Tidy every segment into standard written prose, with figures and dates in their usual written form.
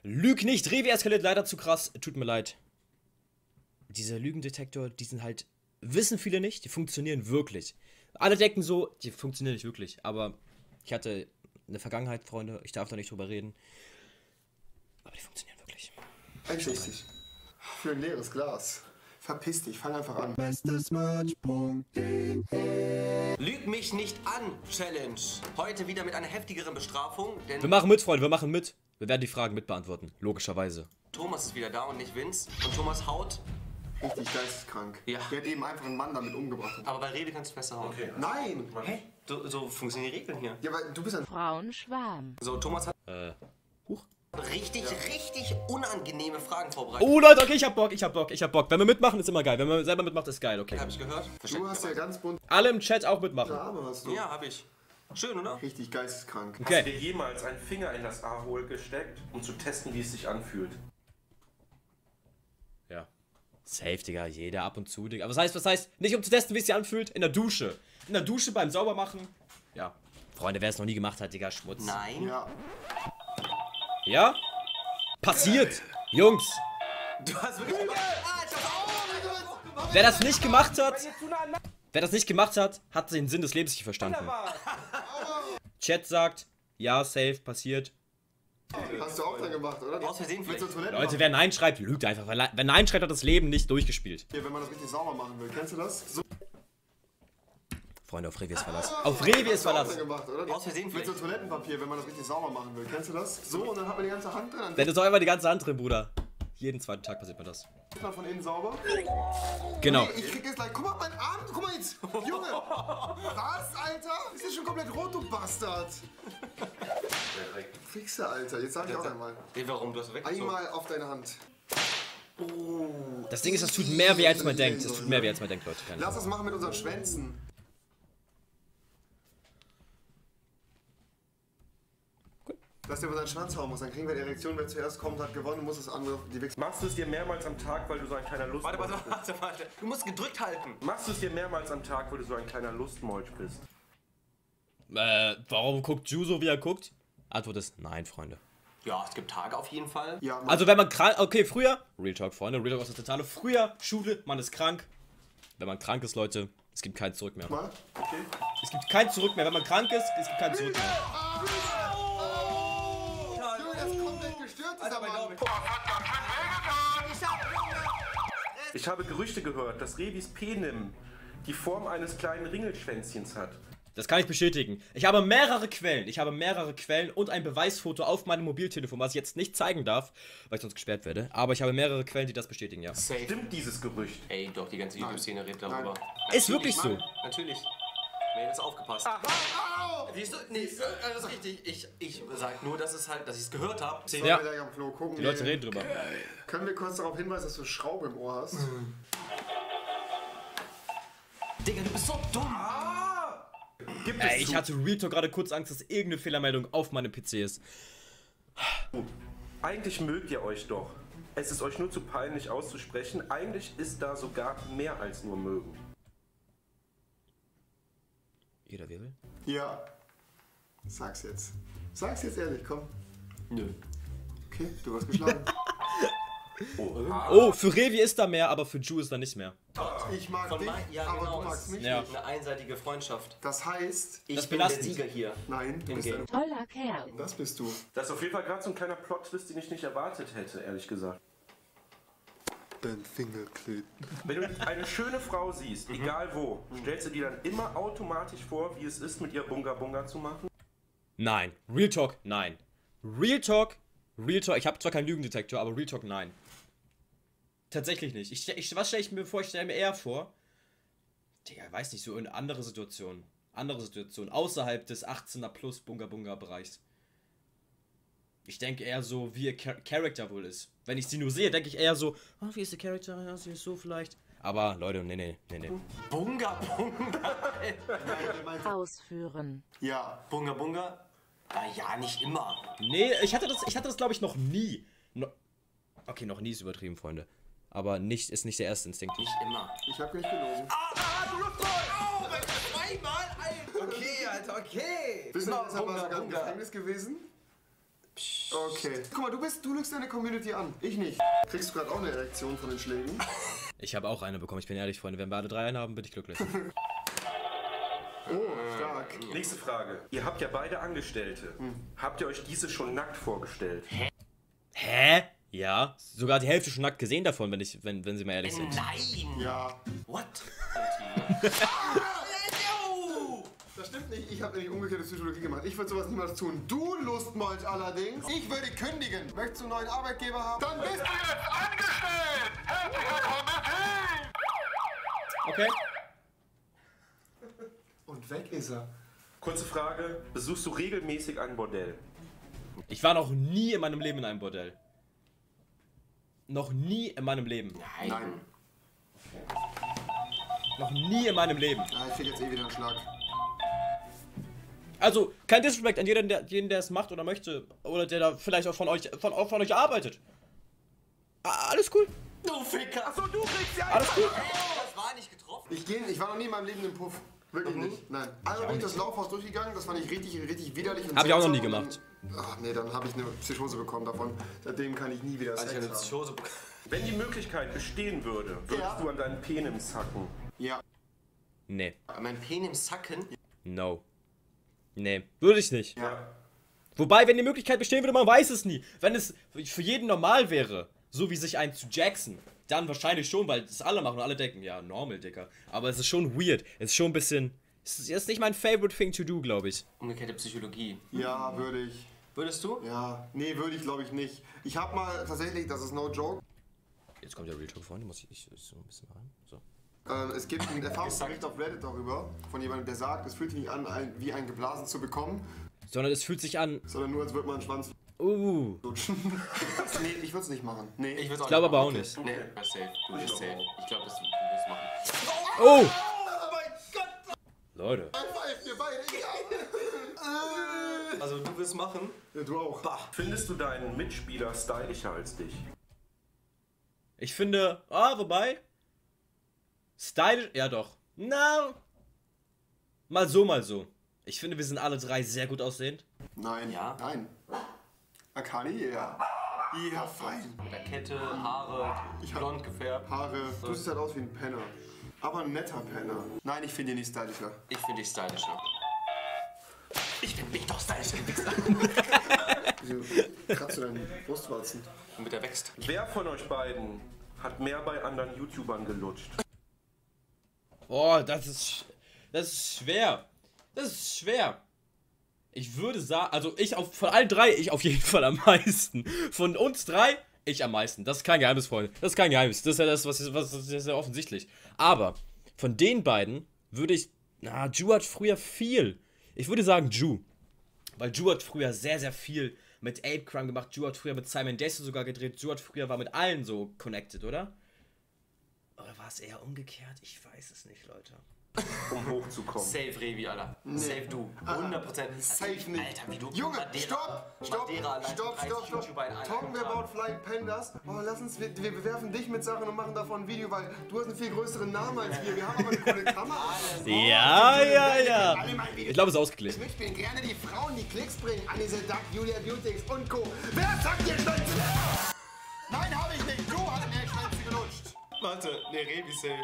Lüg nicht, Revi eskaliert leider zu krass. Tut mir leid. Dieser Lügendetektor, die sind halt, wissen viele nicht, die funktionieren wirklich. Alle denken so, die funktionieren nicht wirklich. Aber ich hatte eine Vergangenheit, Freunde, ich darf da nicht drüber reden. Aber die funktionieren wirklich. Richtig. Für ein leeres Glas. Verpiss dich, fang einfach an. Lüg mich nicht an, Challenge. Heute wieder mit einer heftigeren Bestrafung, denn Wir machen mit, Freunde, wir machen mit. Wir werden die Fragen mitbeantworten, logischerweise. Thomas ist wieder da und nicht Vince. Und Thomas haut, Richtig geisteskrank. Ja. Der hat eben einfach einen Mann damit umgebracht. aber bei Rede kannst du besser hauen. Okay. Nein! Hä? So funktionieren die Regeln hier. Ja, weil du bist ein... Frauenschwarm. So, Thomas hat Huch. richtig unangenehme Fragen vorbereitet. Oh Leute, okay, ich hab Bock. Wenn wir mitmachen, ist immer geil. Wenn man selber mitmacht, ist geil, okay. Hab ich gehört? Du hast ja ganz bunt... Alle im Chat auch mitmachen. Arme hast du. Ja, hab ich. Schön, oder? Richtig geisteskrank. Okay. Hast du dir jemals einen Finger in das A-Hole gesteckt, um zu testen, wie es sich anfühlt? Ja. Safe, Digga, jeder ab und zu, Digga. Aber was heißt, nicht um zu testen, wie es sich anfühlt, in der Dusche. In der Dusche beim Saubermachen. Ja. Freunde, wer es noch nie gemacht hat, Digga, Schmutz. Nein. Ja. Ja? Passiert! Jungs! Du hast wirklich... Wer das nicht gemacht hat, hat den Sinn des Lebens nicht verstanden. Chat sagt, ja, safe, passiert. Hast du auch dann gemacht, oder? Aus Versehen Mit vielleicht. so Toiletten. Leute, wer Nein schreibt, lügt einfach. Wer Nein schreibt, hat das Leben nicht durchgespielt. Hier, wenn man das richtig sauber machen will. Kennst du das? So. Freunde, auf Revi ist Verlass. Auf Revi ist Hast du auch Verlass. dann gemacht, oder? Aus Versehen Mit vielleicht. so Toilettenpapier, wenn man das richtig sauber machen will. Kennst du das? So, und dann hat man die ganze Hand drin. Dann Denn ist doch einfach die ganze Hand drin, Bruder. Jeden zweiten Tag passiert mir das. ist man von innen sauber. Genau. Ich krieg jetzt gleich... Guck mal, mein Arm! Guck mal jetzt! Junge! Was, Alter? Ist das schon komplett rot, du Bastard? Fixe, Alter. Jetzt sag ich auch einmal. Nee, warum? Du hast weggezogen. Einmal auf deine Hand. Das Ding ist, das tut mehr weh, als man denkt. Es tut mehr weh, als man denkt, Leute. Keine Lass Sorge. das machen mit unseren Schwänzen. Dass der über seinen Schwanz hauen muss, dann kriegen wir die Erektion. Wer zuerst kommt, hat gewonnen, muss das andere die Wichse. Machst du es dir mehrmals am Tag, weil du so ein kleiner Lustmolch bist? Warte. Du musst gedrückt halten. Machst du es dir mehrmals am Tag, weil du so ein kleiner Lustmolch bist? Warum guckt Ju so, wie er guckt? Antwort ist nein, Freunde. Ja, es gibt Tage auf jeden Fall. Ja, Mann. Also wenn man krank, okay, früher, Real Talk, Freunde, Real Talk ist das Totale. Früher, Schule, man ist krank. Wenn man krank ist, Leute, es gibt kein Zurück mehr. Mal. Okay. Es gibt kein Zurück mehr. Wenn man krank ist, es gibt kein Zurück mehr. Junge, das ist komplett gestört, dieser Mann. Ich habe Gerüchte gehört, dass Revis Penim die Form eines kleinen Ringelschwänzchens hat. Das kann ich bestätigen. Ich habe mehrere Quellen. Und ein Beweisfoto auf meinem Mobiltelefon, was ich jetzt nicht zeigen darf, weil ich sonst gesperrt werde. Aber ich habe mehrere Quellen, die das bestätigen, ja. Safe. Stimmt dieses Gerücht? Ey, doch, die ganze YouTube-Szene redet darüber. Ist wirklich so. Natürlich. Nee, das ist aufgepasst. Siehst du? Nee, das ist richtig. Ich sag nur, dass ich es gehört habe. Sollen Ja. wir gleich am Klo gucken? Die Leute reden drüber. Können wir kurz darauf hinweisen, dass du Schraube im Ohr hast? Digga, du bist so dumm. Gibt es Ich hatte Real Talk gerade kurz Angst, dass irgendeine Fehlermeldung auf meinem PC ist. Eigentlich mögt ihr euch doch. Es ist euch nur zu peinlich auszusprechen. Eigentlich ist da sogar mehr als nur mögen. Jeder wie will. Ja. Sag's jetzt. Sag's jetzt ehrlich, komm. Nö. Okay, du wirst geschlagen. Oh, für Revi ist da mehr, aber für Ju ist da nicht mehr. Ich mag Von dich, ja, aber genau, du magst mich Ja. nicht. Eine einseitige Freundschaft. Das heißt, Ich Das bin der belastend. Sieger hier. nein, du Im bist Game. ein... Toller Kerl. Das bist du. Das ist auf jeden Fall gerade so ein kleiner Plot-Twist, den ich nicht erwartet hätte, ehrlich gesagt. Dein Fingerklit. Wenn du eine schöne Frau siehst, egal wo, stellst du dir dann immer automatisch vor, wie es ist, mit ihr Bunga Bunga zu machen? Nein. Real Talk, nein. Real Talk. Ich habe zwar keinen Lügendetektor, aber Real Talk, nein. Tatsächlich nicht. Was stelle ich mir vor? Ich stelle mir eher vor, Digga, weiß nicht, so in andere Situationen. Außerhalb des 18er plus Bunga Bunga Bereichs. Ich denke eher so, wie ihr Charakter wohl ist. Wenn ich sie nur sehe, denke ich eher so, oh, wie ist der Charakter? Ja, sie ist so vielleicht. Aber Leute, nee. Bunga Bunga. Ausführen. Ja. Bunga Bunga? Ja, nicht immer. Nee, ich hatte das glaube ich noch nie. Okay, noch nie ist übertrieben, Freunde. Aber ist nicht der erste Instinkt. Nicht immer. Ich hab nicht gelogen. Du Lustvoll! Oh, zweimal, Alter. Okay, Alter, okay. Bist du Immer deshalb Bunga sogar im Bunga. Gefängnis gewesen? Okay. Guck mal, du lügst deine Community an. Ich nicht. Kriegst du gerade auch eine Erektion von den Schlägen? Ich habe auch eine bekommen, ich bin ehrlich, Freunde. Wenn wir alle 3 einen haben, bin ich glücklich. Oh, stark. Nächste Frage. Ihr habt ja beide Angestellte. Habt ihr euch diese schon nackt vorgestellt? Hä? Ja. Sogar die Hälfte schon nackt gesehen davon, wenn sie mal ehrlich sind. Nein! Ja. What? Das stimmt nicht. Ich habe nämlich umgekehrte Psychologie gemacht. Ich würde sowas niemals tun. Du Lustmolch allerdings. Ich würde kündigen. Möchtest du einen neuen Arbeitgeber haben? Dann bist du jetzt angestellt! Herzlich willkommen! Okay. Und weg ist er. Kurze Frage. Besuchst du regelmäßig ein Bordell? Ich war noch nie in meinem Leben in einem Bordell. Noch nie in meinem Leben. Nein. Noch nie in meinem Leben. Ah, ich krieg jetzt eh wieder einen Schlag. Also, kein Disrespect an jeden, der es macht oder möchte. Oder der da vielleicht auch von euch arbeitet. Alles cool. Du Ficker! Achso, du kriegst ja Alles cool. Das war nicht getroffen. Ich war noch nie in meinem Leben im Puff. Wirklich nicht. Nein. Also bin ich das Laufhaus durchgegangen. Das fand ich richtig widerlich. Und Hab ich auch noch nie seltsam. gemacht. Ach nee, dann habe ich eine Psychose bekommen davon. Seitdem kann ich nie wieder Also ich Sex eine haben. Psychose bekommen. Wenn die Möglichkeit bestehen würde, würdest Ja. du an deinen Penis hacken? Ja. Nee. Mein Penis sacken. No. Nee. Würde ich nicht. Ja. Wobei, wenn die Möglichkeit bestehen würde, man weiß es nie. Wenn es für jeden normal wäre, so wie sich ein zu Jackson, dann wahrscheinlich schon, weil das alle machen und alle denken, ja, normal, Dicker. Aber es ist schon weird. Es ist schon ein bisschen... Es ist nicht mein favorite thing to do, glaube ich. Umgekehrte Psychologie. Ja, würde ich. Würdest du? Ja. Nee, würde ich glaube ich nicht. Ich habe mal tatsächlich, das ist no joke, Jetzt kommt der Real Talk, Freunde. Muss ich so ein bisschen rein. So. es gibt einen Erfahrungsbericht auf Reddit darüber, von jemandem, der sagt, es fühlt sich nicht an, wie ein geblasen zu bekommen, Sondern es fühlt sich an... sondern nur, als würde man einen Schwanz lutschen. Nee, ich würde es nicht machen. Nee. Ich würde Ich glaube aber auch nicht. Nee, safe. Du bist safe. Ich glaube, dass du das machen. Oh! Oh mein Gott! Leute. Pfeift mir beide. Also du wirst machen? Ja, du auch. Findest du deinen Mitspieler stylischer als dich? Ich finde... wobei... Stylisch... Ja doch. Na... Mal so, mal so. Ich finde, wir sind alle 3 sehr gut aussehend. Nein. Ja. Nein. Akali, ja. Ja, fein. Mit der Kette, Haare, blond gefärbt. Haare. Du siehst halt aus wie ein Penner. Aber ein netter Penner. Nein, ich finde ihn nicht stylischer. Ich finde dich stylischer. Ich finde mich doch stylischer. Wieso kratzt du deine Brustwarzen? Damit er wächst. Wer von euch beiden hat mehr bei anderen YouTubern gelutscht? Boah, das ist schwer. Das ist schwer. Ich würde sagen, also von allen 3, ich auf jeden Fall am meisten. Von uns 3, ich am meisten. Das ist kein Geheimnis, Freunde. Das ist kein Geheimnis. Das ist ja das, was ist ja offensichtlich. Aber von den beiden würde ich, Ju hat früher viel. Ich würde sagen Ju. Weil Ju hat früher sehr, sehr viel mit Ape Crime gemacht. Ju hat früher mit Simon Desue sogar gedreht. Ju hat früher war mit allen so connected, oder? Oder war es eher umgekehrt? Ich weiß es nicht, Leute. Um hochzukommen. Safe Revi, Alter. Safe du. 100%. Safe nicht. Alter, wie du. Junge, Madeira stopp. Talken wir about Flying Pandas. Oh, lass uns, wir bewerfen dich mit Sachen und machen davon ein Video, weil du hast einen viel größeren Namen als wir. Wir haben aber eine coole Kamera. Ja. Ich glaube, es ist ausgeglichen. Mitspielen gerne die Frauen, die Klicks bringen. Anise Duck, Julia Beautix und Co. Wer sagt dir Schwänze? Nein, habe ich nicht. Du hast mir Schwänze gelutscht. Warte, ne, Revi safe.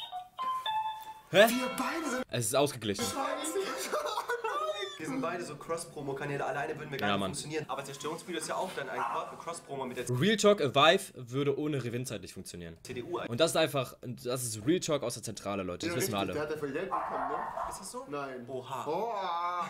Hä? Wir beide sind Es ist ausgeglichen. Wir sind beide so Cross-Promo-Kanäle. Alleine würden wir gar Ja, nicht Mann. funktionieren. Aber Zerstörungsvideo ist ja auch dann einfach eine Cross-Promo mit der Real Talk Vive würde ohne Revinzeit nicht funktionieren. CDU. Und das ist einfach, das ist Real Talk aus der Zentrale, Leute. Das wissen wir Der alle. hat ja voll Geld bekommen, ne? Ist das so? Nein. Oha. Oh.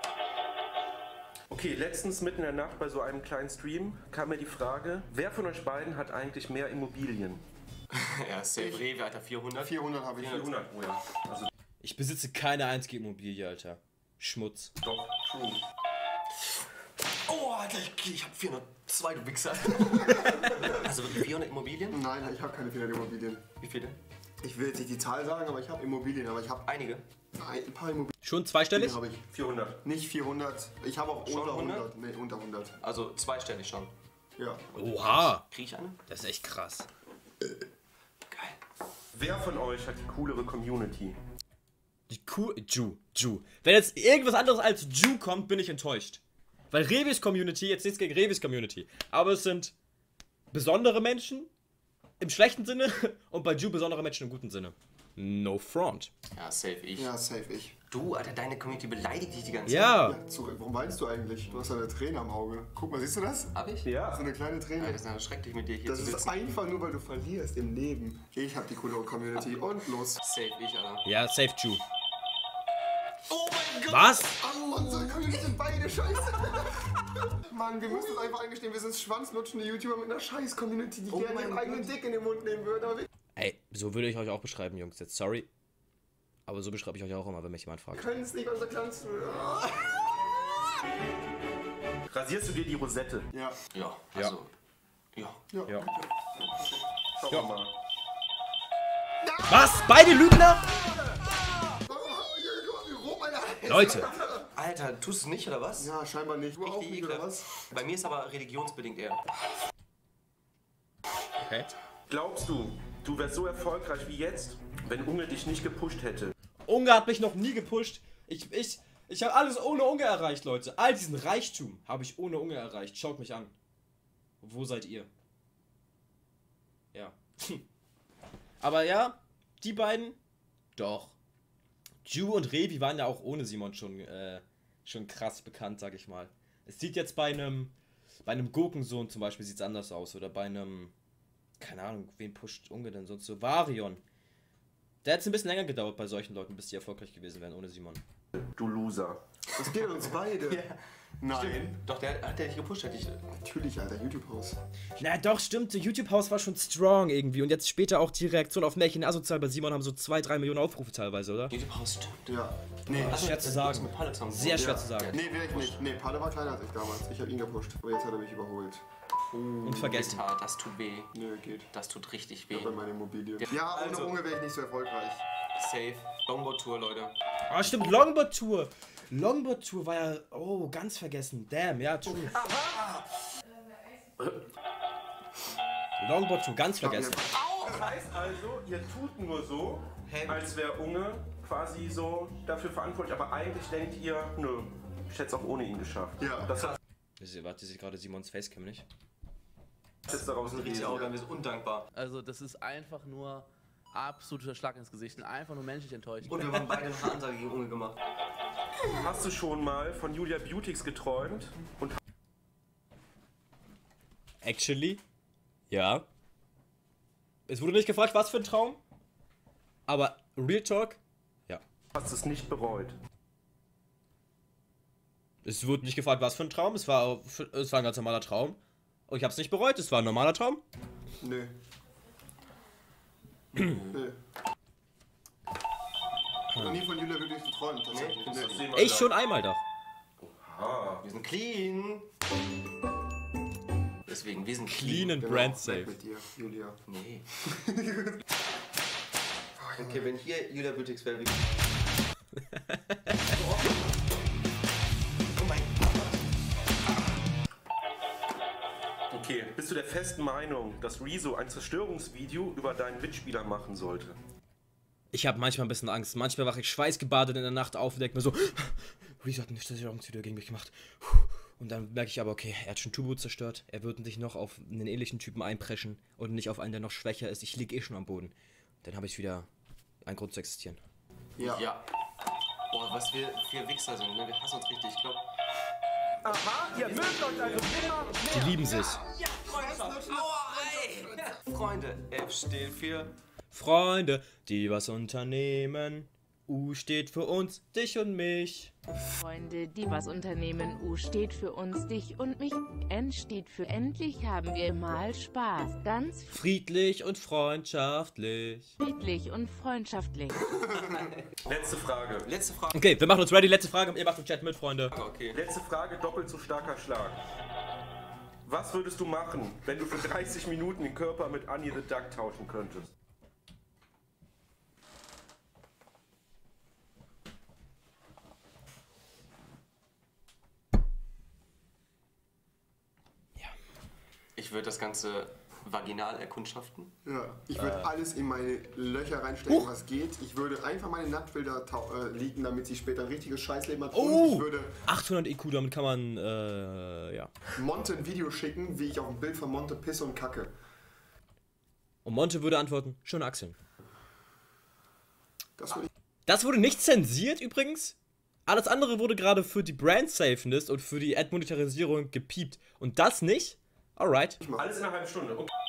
Okay, letztens mitten in der Nacht bei so einem kleinen Stream kam mir die Frage, wer von euch beiden hat eigentlich mehr Immobilien? Ja, safe Revi, Alter, 400. 400 habe ich. 400, oh ja. Also Ich besitze keine einzige Immobilie, Alter. Schmutz. doch, true. Oh, Alter, ich hab 402, du Wichser. Also wirklich 400 Immobilien? Nein, ich habe keine 400 Immobilien. Wie viele? Ich will jetzt nicht die Zahl sagen, aber ich habe Immobilien. Aber ich habe Einige. ein paar Immobilien. Schon zweistellig? Habe ich. 400. Nicht 400. Ich habe auch Schon unter 100? 100. Nee, unter 100. Also zweistellig schon. Ja. Oha. Krieg ich eine? Das ist echt krass. Geil. Wer von euch hat die coolere Community? Die Ju. Wenn jetzt irgendwas anderes als Ju kommt, bin ich enttäuscht. Weil Revis Community, jetzt nichts gegen Revis Community, aber es sind besondere Menschen im schlechten Sinne und bei Ju besondere Menschen im guten Sinne. No front. Ja, safe ich. Ja, safe ich. Du, Alter, deine Community beleidigt dich die ganze Zeit. Ja. Warum weinst du eigentlich? Du hast eine Träne am Auge. Guck mal, siehst du das? Hab ich? Ja. So eine kleine Träne. Alter, das ist ja schrecklich mit dir hier Das zu ist sitzen. einfach nur, weil du verlierst im Leben. Ich hab die coole Community und los. Safe ich, Alter. Ja, safe Ju. Oh mein Gott! Was? Unsere Community sind beide scheiße. Mann, wir müssen es einfach eingestehen, wir sind schwanzlutschende YouTuber mit einer scheiß Community, die gerne ihren eigenen Dick in den Mund nehmen würde. Aber wir Ey, so würde ich euch auch beschreiben, Jungs. Jetzt sorry. Aber so beschreibe ich euch auch immer, wenn mich jemand fragt. können es nicht, unser Glanz. Rasierst du dir die Rosette? Ja. Ja, also. Ja. Ja. Schauen wir mal. Was? Beide Lügner? Leute. Alter, tust du es nicht, oder was? Ja, scheinbar nicht. Du auch Richtig nicht, oder ekelhaft. was? Bei mir ist aber religionsbedingt eher. Okay. Glaubst du, du wärst so erfolgreich wie jetzt, wenn Unge dich nicht gepusht hätte? Unge hat mich noch nie gepusht. Ich habe alles ohne Unge erreicht, Leute. All diesen Reichtum habe ich ohne Unge erreicht. Schaut mich an. Wo seid ihr? Ja. Aber ja, die beiden, doch. Ju und Revi waren ja auch ohne Simon schon krass bekannt, sag ich mal. Es sieht jetzt bei einem Gurkensohn zum Beispiel sieht's anders aus. Oder bei einem, keine Ahnung, wen pusht Unge denn sonst so? Varion. Da hätte es ein bisschen länger gedauert bei solchen Leuten, bis die erfolgreich gewesen wären ohne Simon. Du Loser. Das geht an uns beide. Ja. Nein. Doch, hat der dich gepusht, hätte ich. Natürlich, Alter, YouTube-Haus. Na doch, stimmt, der YouTube-Haus war schon strong irgendwie. Und jetzt später auch die Reaktion auf Märchen Asozial bei Simon haben so 2-3 Millionen Aufrufe teilweise, oder? YouTube-Haus stimmt. Ja. Nee, Schwer zu sagen. Sehr schwer zu sagen. nee, will ich nicht. Nee, Palle war kleiner als ich damals. Ich hab ihn gepusht. Aber jetzt hat er mich überholt. Und vergessen. Bitter, das tut weh. Nö, geht. Das tut richtig weh. Bei meiner Immobilie. Ja, ohne also. Unge wäre ich nicht so erfolgreich. Safe. Longboard-Tour, Leute. Ah, stimmt, Longboard-Tour. Longboard-Tour war ja, oh, ganz vergessen. Damn, ja, true. Longboard-Tour, ganz vergessen. Das heißt also, ihr tut nur so, als wäre Unge quasi so dafür verantwortlich, aber eigentlich denkt ihr, nö, ich hätte es auch ohne ihn geschafft. Ja. Das hat Warte, ihr seht gerade Simons Facecam nicht? jetzt daraus Richtig gelesen. arrogant, wir sind undankbar. Also das ist einfach nur absoluter Schlag ins Gesicht und einfach nur menschlich enttäuschend. Und wir haben beide eine Ansage gegen Unge gemacht. Hast du schon mal von Julia Beautix geträumt? Und Actually, ja. Es wurde nicht gefragt, was für ein Traum. Aber Real Talk, ja. hast es nicht bereut? Es wurde nicht gefragt, was für ein Traum. Es war ein ganz normaler Traum. Und ich habe es nicht bereut. Es war ein normaler Traum. Nö. Nö. Ich hab noch nie von Julia wirklich geträumt, tatsächlich. Nee. Ich schon einmal doch. Wir sind clean. Deswegen, wir sind Clean and Genau, brand weg safe. mit dir, Julia. Nee. Okay, wenn hier Julia Beautix wäre, wie. Oh mein Okay, bist du der festen Meinung, dass Rezo ein Zerstörungsvideo über deinen Mitspieler machen sollte? Ich habe manchmal ein bisschen Angst. Manchmal wache ich schweißgebadet in der Nacht auf und denke mir so, Rezo hat eine Zerstörungsvideo gegen mich gemacht. Und dann merke ich aber, okay, er hat schon Turbo zerstört. Er wird sich noch auf einen ähnlichen Typen einpreschen und nicht auf einen, der noch schwächer ist. Ich liege eh schon am Boden. Dann habe ich wieder einen Grund zu existieren. Ja. Ja. Boah, was wir für Wichser sind, ne? Wir hassen uns richtig. Ich glaube. Aha, ihr mögt euch also immer Die lieben sich. Freunde, F steht für. Freunde, die was unternehmen. U steht für uns, dich und mich. Freunde, die was unternehmen. U steht für uns, dich und mich. N steht für endlich haben wir mal Spaß. Ganz Friedlich und freundschaftlich. friedlich und freundschaftlich. Letzte Frage. Letzte Frage. Okay, wir machen uns ready. Letzte Frage. Ihr macht im Chat mit, Freunde. Okay. Letzte Frage, doppelt so starker Schlag. Was würdest du machen, wenn du für 30 Minuten den Körper mit Annie the Duck tauschen könntest? Ich würde das Ganze vaginal erkundschaften? Ja, ich würde alles in meine Löcher reinstecken, was geht. Ich würde einfach meine Nacktbilder leaken, damit sie später ein richtiges Scheißleben hat. Und ich würde 800 IQ, damit kann man, ja. Monte ein Video schicken, wie ich auf ein Bild von Monte pisse und kacke. Und Monte würde antworten, schöne Achseln. Das wurde nicht zensiert übrigens. Alles andere wurde gerade für die Brand-Safeness und für die Ad-Monetarisierung gepiept. Und das nicht? Alright. Alles in einer halben Stunde. Okay.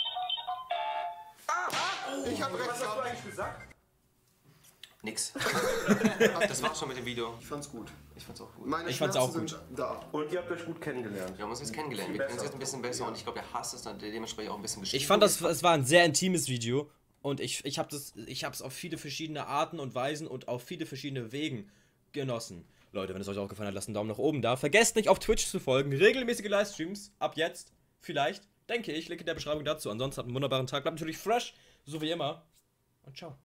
Ich hab recht. Was hast du eigentlich gesagt? Nix. Das war's schon mit dem Video. Ich fand's gut. Ich fand's auch gut. Meine Ich fand's auch Schmerzen sind da. Und ihr habt euch gut kennengelernt. Wir haben uns jetzt kennengelernt. Wir kennen uns jetzt ein bisschen besser und ich glaube, er hasst es dann dementsprechend auch ein bisschen geschrieben. Ich fand, es war ein sehr intimes Video. Und ich hab's auf viele verschiedene Arten und Weisen und auf viele verschiedene Wegen genossen. Leute, wenn es euch auch gefallen hat, lasst einen Daumen nach oben da. Vergesst nicht, auf Twitch zu folgen. Regelmäßige Livestreams. Ab jetzt. Vielleicht. Denke ich. Link in der Beschreibung dazu. Ansonsten habt einen wunderbaren Tag. Bleibt natürlich fresh. So wie immer. Und ciao.